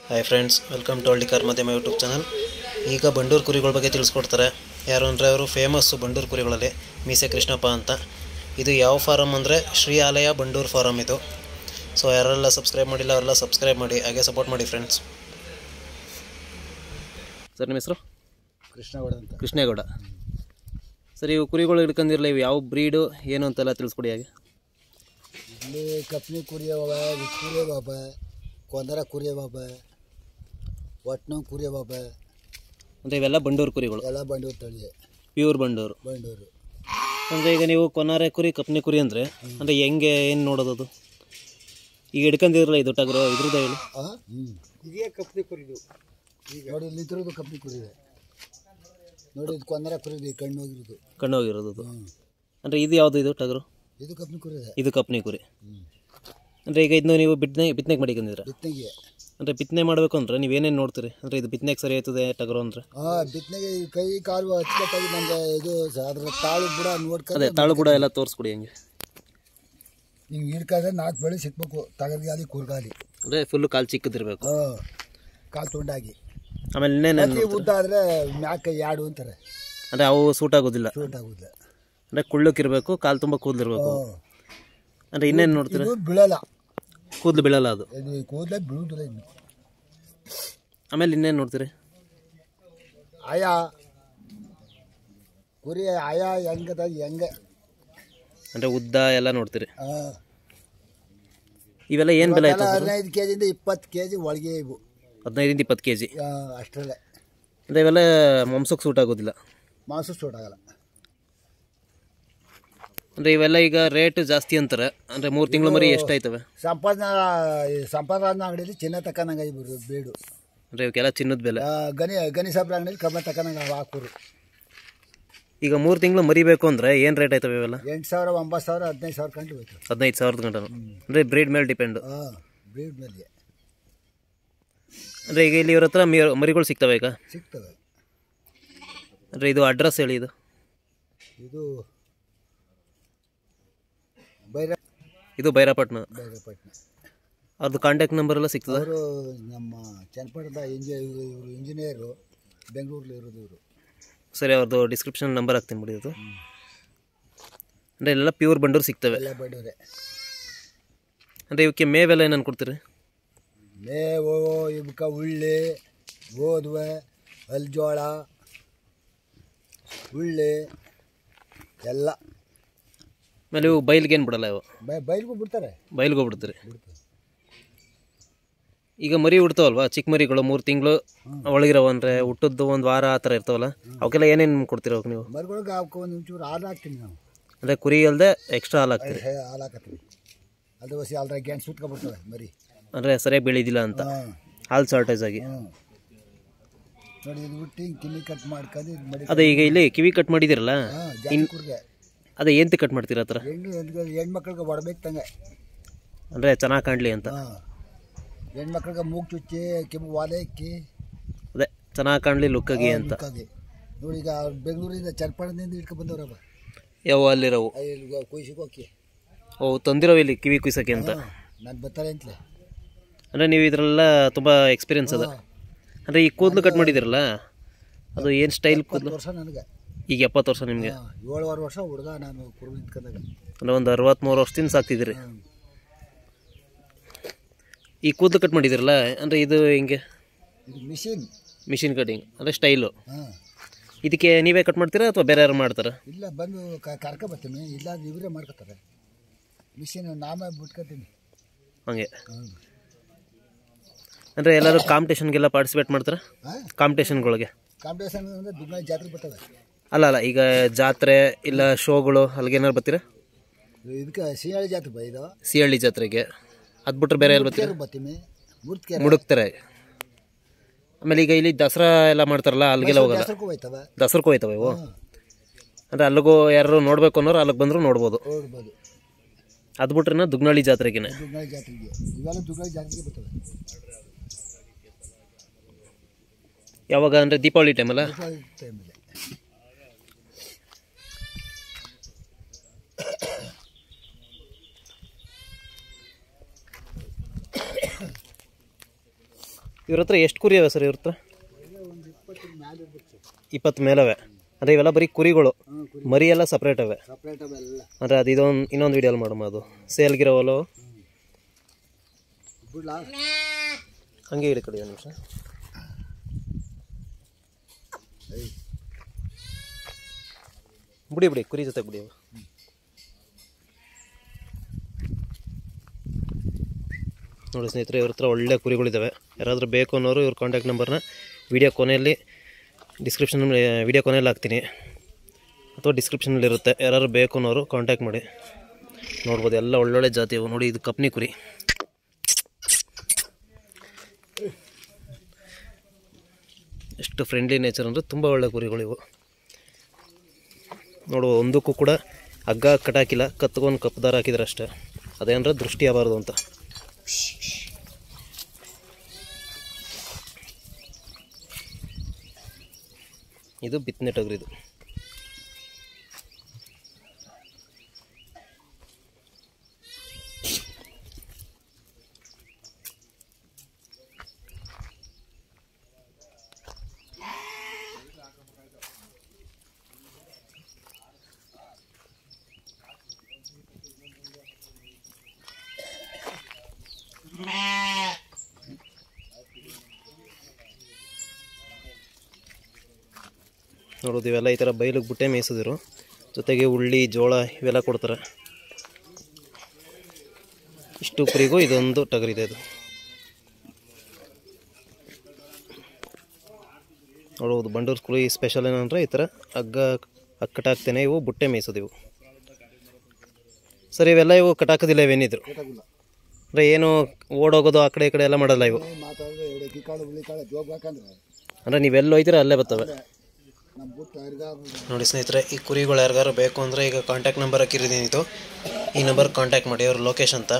Hi friends, welcome to ಹಳ್ಳಿ ಕಾರ್ ಮಾಧ್ಯಮ ಯೂಟ್ಯೂಬ್ ಚಾನಲ್. ಈಗ ಬಂಡೂರು ಕುರಿಗಳ ಬಗ್ಗೆ ತಿಳಿಸ್ಕೊಡ್ತಾರೆ. ಯಾರು ಅಂದರೆ ಅವರು ಫೇಮಸ್ಸು ಬಂಡೂರು ಕುರಿಗಳಲ್ಲಿ ಮೀಸೆ ಕೃಷ್ಣಪ್ಪ ಅಂತ. ಇದು ಯಾವ ಫಾರಮ್ ಅಂದರೆ ಶ್ರೀ ಆಲಯ ಬಂಡೂರು ಫಾರಮ್ ಇದು. ಸೊ ಯಾರೆಲ್ಲ ಸಬ್ಸ್ಕ್ರೈಬ್ ಮಾಡಿಲ್ಲ ಅವರೆಲ್ಲ ಸಬ್ಸ್ಕ್ರೈಬ್ ಮಾಡಿ, ಹಾಗೆ ಸಪೋರ್ಟ್ ಮಾಡಿ ಫ್ರೆಂಡ್ಸ್. ಸರ್ ನಿಮ್ಮ ಹೆಸರು? ಕೃಷ್ಣೇಗೌಡ. ಸರ್ ಇವು ಕುರಿಗಳು ಹಿಡ್ಕೊಂಡಿರಲ್ಲ, ಇವು ಯಾವ ಬ್ರೀಡು ಏನು ಅಂತೆಲ್ಲ ತಿಳಿಸ್ಕೊಡಿ ಹಾಗೆ. ಇಲ್ಲಿ ಕಪ್ನಿ ಕುರಿಯವ, ಕುರಿಯ ಬಾಬ, ಕೊಂದರ ಕುರಿಯ ಬಾಬ, ಒಟ್ನ ಕುರಿಯ ಬಾಬ, ಅಂದರೆ ಇವೆಲ್ಲ ಬಂಡೂರು ಕುರಿಗಳು, ಎಲ್ಲ ಬಂಡೂರು ತಳಿ, ಪ್ಯೂರ್ ಬಂಡೂರು. ಅಂದರೆ ಈಗ ನೀವು ಕೊನಾರೆ ಕುರಿ ಕಪ್ನಿ ಕುರಿ ಅಂದರೆ ಹೆಂಗೆ ಏನು ನೋಡೋದು? ಈಗ ಹಿಡ್ಕೊಂಡಿರಲ್ಲ ಇದು ಟಗರು, ಇದ್ರದ್ದು ಹೇಳಿ. ಇದೇ ಕಪ್ನಿ ಕುರಿದು ನೋಡಿ, ಇಲ್ಲಿ ಇದ್ರದ್ದು ಕಪ್ನಿ ಕುರಿ ಇದೆ ನೋಡಿ. ಇದು ಕೊಂದರ ಕುರಿದು ಕಣ್ಣು ಹೋಗಿರೋದು ಅದು. ಅಂದರೆ ಇದು ಯಾವುದು ಇದು ಟಗರು? ಇದು ಕಪ್ನಿ ಕುರಿ ಇದೆ. ಇದು ಕಪ್ನಿ ಕುರಿ. ಅಂದರೆ ಈಗ ಇದನ್ನು ನೀವು ಬಿತ್ತನೆಗೆ ಮಾಡಿಕೊಂಡಿದ್ದೀರಾ? ಬಿತ್ತನೆಗೆ. ಅಂದರೆ ಬಿತ್ತನೆ ಮಾಡಬೇಕು ಅಂದರೆ ನೀವೇನೇನು ನೋಡ್ತೀರಿ? ಅಂದರೆ ಇದು ಬಿತ್ತನೆಗೆ ಸರಿ ಆಯ್ತದೆ ಟಗರು ಅಂದರೆ? ಬಿತ್ತನೆಗೆ ಕೈ ಕಾಲು ಅಚ್ಚುಕಟ್ಟಾಗಿ ನಮಗೆ ಇದು ಅದ್ರ ತಾಳು ಬುಡ ನೋಡ್ಕೊಂಡು, ಅದೇ ತಾಳು ಬುಡ ಎಲ್ಲ ತೋರಿಸ್ಕೊಡಿ ಹೆಂಗೆ. ನೀವು ಹಿಡ್ಕಾದ್ರೆ 4 ಬೆಳೆ ಸಿಕ್ಬೇಕು, ತಗರ್ಗಾಲಿ ಕೂರ್ಗಾಲಿ. ಅಂದರೆ ಫುಲ್ಲು ಕಾಲು ಚಿಕ್ಕದಿರಬೇಕು, ಕಾಲು ತುಂಡಾಗಿ. ಆಮೇಲೆ ಇನ್ನೇನು ಉದ್ದ ಆದರೆ ಮ್ಯಾಕ 2 ಅಂತಾರೆ. ಅಂದರೆ ಅವು ಸೂಟ್ ಆಗೋದಿಲ್ಲ. ಅಂದರೆ ಕುಳ್ಳಕ್ಕಿರಬೇಕು, ಕಾಲು ತುಂಬ ಕೂದಲಿರ್ಬೇಕು. ಅಂದರೆ ಇನ್ನೇನು ನೋಡ್ತೀರಾ? ಬೀಳಲ್ಲ, ಕೂದಲು ಬೀಳಲ್ಲ ಅದು. ಕೂದಲೇ ಬೀಳುದಿಲ್ಲ ಇನ್ನು. ಆಮೇಲೆ ಇನ್ನೇನು ನೋಡ್ತೀರಿ? ಆಯಾ ಕುರಿ ಆಯಾ ಹೆಂಗೆ ಅಂದರೆ ಉದ್ದ ಎಲ್ಲ ನೋಡ್ತೀರಿ. ಇವೆಲ್ಲ ಏನು ಬೆಲೆ ಆಯ್ತು? 15 ಕೆಜಿಯಿಂದ 20 ಕೆಜಿ ಒಳಗೆ ಇವು. 15 20 ಕೆಜಿ ಅಷ್ಟರಲ್ಲೇ. ಅಂದರೆ ಇವೆಲ್ಲ ಮಾಂಸಕ್ಕೆ ಸೂಟ್ ಆಗೋದಿಲ್ಲ, ಮಾಂಸ ಸೂಟ್ ಆಗಲ್ಲ. ಅಂದರೆ ಇವೆಲ್ಲ ಈಗ ರೇಟ್ ಜಾಸ್ತಿ ಅಂತಾರೆ. ಅಂದರೆ 3 ತಿಂಗಳು ಮರಿ ಎಷ್ಟಾಯ್ತವೆ? ಸಂಪಾದನಾ ಅಂಗಡಿಯಲ್ಲಿ ಚಿನ್ನ ತಕ್ಕನಂಗೆ ಬೇಡು. ಅಂದರೆ ಇವಕ್ಕೆಲ್ಲ ಚಿನ್ನದ ಬೆಲೆ. ಗಣಿ ಸಾಬ್ರ ಅಂಗಡಿಯಲ್ಲಿ ಕಮ್ಮಿ ತಕ್ಕನಂಗೆ ಹಾಕೋರು. ಈಗ 3 ತಿಂಗಳು ಮರಿಬೇಕು ಅಂದರೆ ಏನು ರೇಟ್ ಆಯ್ತವೆ ಇವೆಲ್ಲ? 8,000 9,000 15,000 ಗಂಟೆ ಹೋಯ್ತು. 15,000 ಗಂಟೆ. ಅಂದರೆ ಬ್ರೀಡ್ ಮೇಲೆ ಡಿಪೆಂಡು. ಬ್ರೀಡ್ ಮೇಲೆ. ಅಂದರೆ ಈಗ ಇಲ್ಲಿ ಇವ್ರ ಹತ್ರ ಮರಿಗಳು ಸಿಗ್ತವೆ ಈಗ? ಸಿಗ್ತವೆ. ಅಂದರೆ ಇದು ಅಡ್ರೆಸ್ ಹೇಳಿ. ಇದು ಬೈರಾಪಟ್ಟಣ. ಅವ್ರದ್ದು ಕಾಂಟ್ಯಾಕ್ಟ್ ನಂಬರ್ ಎಲ್ಲ ಸಿಗ್ತದೆ? ಅವರು ನಮ್ಮ ಚನ್ನಪಟ್ಟಣದ ಇಂಜಿನಿಯರು, ಬೆಂಗಳೂರಲ್ಲಿ ಇರೋದು ಇವರು. ಸರಿ, ಅವ್ರದ್ದು ಡಿಸ್ಕ್ರಿಪ್ಷನ್ ನಂಬರ್ ಹಾಕ್ತೀನಿ ಬಿಡಿ. ಅದು ಅಂದರೆ ಎಲ್ಲ ಪ್ಯೂರ್ ಬಂಡೂರು ಸಿಗ್ತವೆ? ಎಲ್ಲ ಬಂಡೂರೆ. ಅಂದರೆ ಇವಕ್ಕೆ ಮೇವೆಲ್ಲ ಏನೇನು ಕೊಡ್ತೀರಿ? ಮೇವು ಇವಕ್ಕೆ ಉಳ್ಳಿ, ಗೋಧುವೆ, ಅಲ್ಜೋಳ, ಉಳ್ಳಿ ಎಲ್ಲ. ಆಮೇಲೆ ಇವು ಬೈಲ್ಗೆ ಏನು ಬಿಡಲ್ಲ? ಇವು ಬೈಲ್ಗೂ ಬಿಡ್ತಾರೆ. ಬೈಲ್ಗೆ ಹೋಗ್ಬಿಡ್ತೀರಿ. ಈಗ ಮರಿ ಹುಡ್ತಾವಲ್ವಾ, ಚಿಕ್ಕ ಮರಿಗಳು 3 ತಿಂಗಳು ಒಳಗಿರವ, ಅಂದರೆ ಹುಟ್ಟದ್ದು 1 ವಾರ ಆ ಥರ ಇರ್ತಾವಲ್ಲ, ಅವಕ್ಕೆಲ್ಲ ಏನೇನು ಕೊಡ್ತೀರ ಅವ್ಕೆ ನೀವು? ಮರಿಗಳಿಗೆ ಅವಕ್ಕೆ ಒಂಚೂರು ಹಾಲು ಹಾಕ್ತೀನಿ ನಾವು. ಅಂದರೆ ಕುರಿ ಅಲ್ಲದೆ ಎಕ್ಸ್ಟ್ರಾ ಹಾಲು ಹಾಕ್ತೀರಿ? ಹಾಲು ಹಾಕತ್ತೀವಿ. ಅದು ಬಸಿ ಅಲ್ರ ಗ್ಯಾಂಡ್ ಸುಟ್ಕೊಬಿಡ್ತವೆ ಮರಿ. ಅಂದರೆ ಸರಿಯಾಗಿ ಬೆಳೀದಿಲ್ಲ ಅಂತ, ಹಾಲು ಶಾರ್ಟೇಜ್ ಆಗಿ. ನೋಡಿ ಇದು ಬಿಟ್ಟು ಕಿವಿ ಕಟ್ ಮಾಡ್ಕೊಂಡು ಮರಿ. ಅದೇ ಈಗ ಇಲ್ಲಿ ಕಿವಿ ಕಟ್ ಮಾಡಿದಿರಲ್ಲ, ಅದೇ ಎಂತ ಕಟ್ ಮಾಡ್ತೀರ ಆ ಥರ? ಹೆಣ್ಮಕ್ಳಿಗೆ ಹೊಡ್ಬೇಕು ತಂಗೆ, ಅಂದರೆ ಚೆನ್ನಾಗಿ ಕಾಣಲಿ ಅಂತ. ಹೆಣ್ಮಕ್ಳಿಗೆ ಮೂಗು ಚುಚ್ಚಿ ಕಿವಿ ವಾಲೆ ಇಕ್ಕಿ, ಅದೇ ಚೆನ್ನಾಗಿ ಕಾಣಲಿ ಲುಕ್ಕಾಗಿ ಅಂತ. ನೋಡಿ ಈಗ ಬೆಂಗಳೂರಿಂದ ಚನ್ನಪಟ್ಟಣದಿಂದ ಇಟ್ಕೊಂಡು ಬಂದವ್ರವ. ಯಾವ ಅಲ್ಲಿರೋವು? ಕುಯ್ಸಿಗೆ ಹೋಗಿ ತಂದಿರೋ ಇಲ್ಲಿ ಕಿವಿ ಕುಯ್ಸೋಕ್ಕೆ ಅಂತ. ನಾನು ಬರ್ತಾರೆ ಅಂತಲೇ. ಅಂದರೆ ನೀವು ಇದರೆಲ್ಲ ತುಂಬ ಎಕ್ಸ್ಪೀರಿಯನ್ಸ್ ಅದ. ಅಂದರೆ ಈ ಕೂದಲು ಕಟ್ ಮಾಡಿದಿರಲ್ಲ, ಅದು ಏನು ಸ್ಟೈಲ್ ಕೂದಲು? 70 ವರ್ಷ ನನಗೆ. ಈಗ 70 ವರ್ಷ ನಿಮಗೆ? 7 ವರ್ಷ ಹುಡುಗ ನಾನು ಕುರು ನಿಂತ್ಕೊಂಡಾಗ. ಅಂದರೆ ಒಂದು 63 ವರ್ಷದಿಂದ ಸಾಕ್ತಿದ್ದೀರಿ. ಈ ಕೂದಲು ಕಟ್ ಮಾಡಿದಿರಲ್ಲ, ಅಂದರೆ ಇದು ಹಿಂಗೆ ಇದು ಮಿಷಿನ್ ಕಟಿಂಗ್ ಅಂದರೆ ಸ್ಟೈಲು. ಇದಕ್ಕೆ ನೀವೇ ಕಟ್ ಮಾಡ್ತೀರಾ ಅಥವಾ ಬೇರೆ ಯಾರು ಮಾಡ್ತಾರಾ? ಇಲ್ಲ, ಬಂದು ಕರ್ಕೊಬರ್ತೀನಿ, ಇಲ್ಲ ಇವರೇ ಮಾಡ್ಕೊತಾರೆ. ಮಿಷಿನ್ ನಾವೇ ಬಿಟ್ಕೊತೀನಿ ಹಂಗೆ. ಅಂದರೆ ಎಲ್ಲರೂ ಕಾಂಪಿಟೇಷನ್ಗೆಲ್ಲ ಪಾರ್ಟಿಸಿಪೇಟ್ ಮಾಡ್ತಾರೆ? ಕಾಂಪಿಟೇಷನ್ಗಳಿಗೆ ಅಂದರೆ ದುಗ್ನ ಜಾತ್ರೆ ಬರ್ತವೆ. ಅಲ್ಲ, ಈಗ ಜಾತ್ರೆ ಇಲ್ಲ ಶೋಗಳು ಅಲ್ಲಿಗೇನಾರು ಬರ್ತೀರಾ? ಇದಕ್ಕೆ ಸಿಹಳ್ಳಿ ಜಾತ್ರೆ ಇದು. ಸಿಹಳ್ಳಿ ಜಾತ್ರೆಗೆ ಅದು ಬಿಟ್ಟರೆ ಬೇರೆ ಎಲ್ಲಿ ಬರ್ತೀರಾ? ಬರ್ತೀನಿ ಮುಡುಕ್ತಾರೆ. ಆಮೇಲೆ ಈಗ ಇಲ್ಲಿ ದಸರಾ ಎಲ್ಲ ಮಾಡ್ತಾರಲ್ಲ, ಅಲ್ಲಿಗೆಲ್ಲ ಹೋಗಲ್ಲ? ದಸರಕ್ಕೂ ಹೋಯ್ತವೆ ಇವು. ಅಂದರೆ ಅಲ್ಲಿಗೂ ಯಾರು ನೋಡಬೇಕು ಅನ್ನೋರು ಅಲ್ಲಿಗೆ ಬಂದರೂ ನೋಡ್ಬೋದು. ಅದು ಬಿಟ್ರೆ ದುಗ್ನಳ್ಳಿ ಜಾತ್ರೆಗೆ ಬರ್ತವೆ. ಯಾವಾಗ ಅಂದರೆ ದೀಪಾವಳಿ ಟೈಮಲ್ಲ? ಇವ್ರ ಹತ್ರ ಎಷ್ಟು ಕುರಿ ಅವೆ ಸರ್ ಇವ್ರ ಹತ್ರ? 20 ಮೇಲವೆ. ಅಂದರೆ ಇವೆಲ್ಲ ಬರೀ ಕುರಿಗಳು, ಮರಿ ಎಲ್ಲ ಸಪ್ರೇಟ್ ಅವೆ. ಅಂದರೆ ಅದು ಇನ್ನೊಂದು ವಿಡಿಯೋಲಿ ಮಾಡಮ್ಮ. ಅದು ಸೇಲ್ಗಿರೋವಲ್ಲ ಹಂಗೆ ಇಡಿ ಕಡೆ ನಿಮಿಷ. ಬಿಡಿ ಕುರಿ ಜೊತೆ ಬಿಡಿ. ನೋಡಿ ಸ್ನೇಹಿತರೆ, ಇವ್ರ ಹತ್ರ ಒಳ್ಳೆ ಕುರಿಗಳಿದ್ದಾವೆ. ಯಾರಾದರೂ ಬೇಕು ಅನ್ನೋರು ಇವ್ರ ಕಾಂಟ್ಯಾಕ್ಟ್ ನಂಬರ್ನ ವಿಡಿಯೋ ಕೊನೆಯಲ್ಲಿ ಹಾಕ್ತೀನಿ, ಅಥವಾ ಡಿಸ್ಕ್ರಿಪ್ಷನಲ್ಲಿ ಇರುತ್ತೆ. ಯಾರು ಬೇಕು ಅನ್ನೋರು ಕಾಂಟ್ಯಾಕ್ಟ್ ಮಾಡಿ. ನೋಡ್ಬೋದು ಎಲ್ಲ ಒಳ್ಳೊಳ್ಳೆ ಜಾತಿ ಅವು. ನೋಡಿ ಇದು ಕಪ್ನಿ ಕುರಿ. ಎಷ್ಟು ಫ್ರೆಂಡ್ಲಿ ನೇಚರ್ ಅಂದರೆ ತುಂಬ ಒಳ್ಳೆ ಕುರಿಗಳಿವು. ನೋಡುವ ಒಂದಕ್ಕೂ ಕೂಡ ಹಗ್ಗ ಕಟ್ಟಾಕಿಲ್ಲ, ಕತ್ಕೊಂಡು ಕಪ್ಪದಾರ ಹಾಕಿದ್ರೆ ಅಷ್ಟೇ. ಅದೇನಂದ್ರೆ ದೃಷ್ಟಿ ಆಗಬಾರ್ದು ಅಂತ. ಇದು ಬಿತ್ತನೆ ಟಗರು. ಇದು ನೋಡೋದು ಇವೆಲ್ಲ ಈ ಥರ ಬೈಲಿಗೆ ಬುಟ್ಟೆ ಮೇಯಿಸಿದ್ರು. ಜೊತೆಗೆ ಉಳ್ಳಿ ಜೋಳ ಇವೆಲ್ಲ ಕೊಡ್ತಾರೆ. ಇಷ್ಟು ಕುರಿಗೂ ಇದೊಂದು ಟಗರಿದೆ. ಇದು ನೋಡ್ಬೋದು ಬಂಡೂರು ಕುರಿ ಸ್ಪೆಷಲ್ ಏನಂದರೆ ಈ ಥರ ಹಗ್ಗ ಕಟ್ಟಾಕ್ತೇನೆ. ಇವು ಬುಟ್ಟೆ ಮೇಯಿಸೋದು ಇವು. ಸರ್ ಇವೆಲ್ಲ ಇವು ಕಟ್ಟಾಕೋದಿಲ್ಲ ಇವೇನಿದ್ರು? ಅಂದರೆ ಏನು ಓಡೋಗೋದು ಆ ಕಡೆ ಈ ಕಡೆ ಎಲ್ಲ ಮಾಡಲ್ಲ ಇವು? ಅಂದರೆ ನೀವೆಲ್ಲ ಹೋಯ್ತೀರ ಅಲ್ಲೇ ಬರ್ತವೆ. ನೋಡಿ ಸ್ನೇಹಿತರೆ, ಈ ಕುರಿಗಳು ಯಾರಿಗಾರು ಬೇಕು ಅಂದರೆ ಈಗ ಕಾಂಟ್ಯಾಕ್ಟ್ ನಂಬರ್ ಹಾಕಿರಿದ್ದೀನಿ. ಇದು ಈ ನಂಬರ್ ಕಾಂಟ್ಯಾಕ್ಟ್ ಮಾಡಿ. ಅವ್ರ ಲೊಕೇಶನ್ ಅಂತ